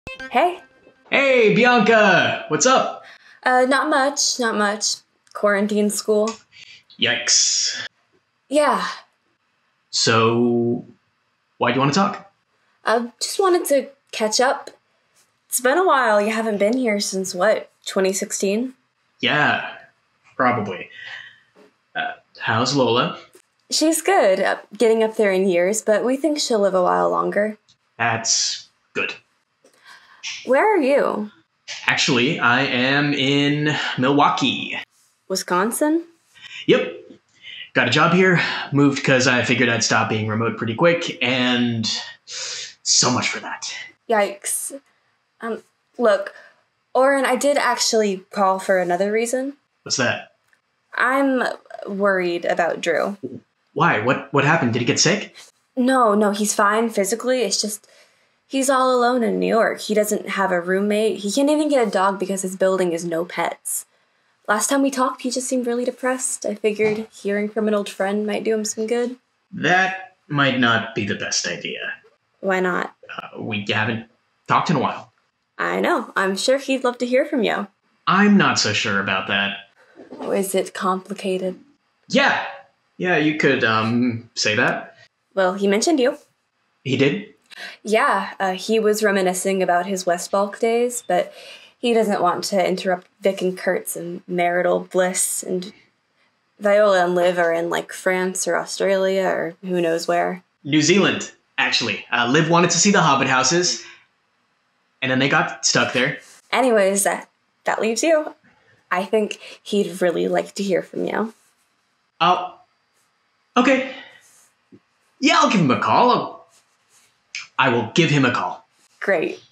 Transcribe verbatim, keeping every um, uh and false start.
Hey. Hey, Bianca! What's up? Uh, not much, not much. Quarantine school. Yikes. Yeah. So, why do you want to talk? I just wanted to catch up. It's been a while. You haven't been here since what, twenty sixteen? Yeah, probably. Uh, how's Lola? She's good, uh, getting up there in years, but we think she'll live a while longer. That's good. Where are you? Actually, I am in Milwaukee. Wisconsin? Yep. Got a job here, moved because I figured I'd stop being remote pretty quick, and so much for that. Yikes. Um, look, Oren, I did actually call for another reason. What's that? I'm worried about Drew. Why? What what happened? Did he get sick? No, no, he's fine physically. It's just he's all alone in New York. He doesn't have a roommate. He can't even get a dog because his building is no pets. Last time we talked, he just seemed really depressed. I figured hearing from an old friend might do him some good. That might not be the best idea. Why not? Uh, we haven't talked in a while. I know. I'm sure he'd love to hear from you. I'm not so sure about that. Or is it complicated? Yeah. Yeah, you could, um, say that. Well, he mentioned you. He did? Yeah, uh, he was reminiscing about his Westbalk days, but he doesn't want to interrupt Vic and Kurt's and marital bliss, and Viola and Liv are in, like, France or Australia or who knows where. New Zealand, actually. Uh, Liv wanted to see the Hobbit houses, and then they got stuck there. Anyways, that, that leaves you. I think he'd really like to hear from you. Oh, okay. Yeah, I'll give him a call. I'll, I will give him a call. Great.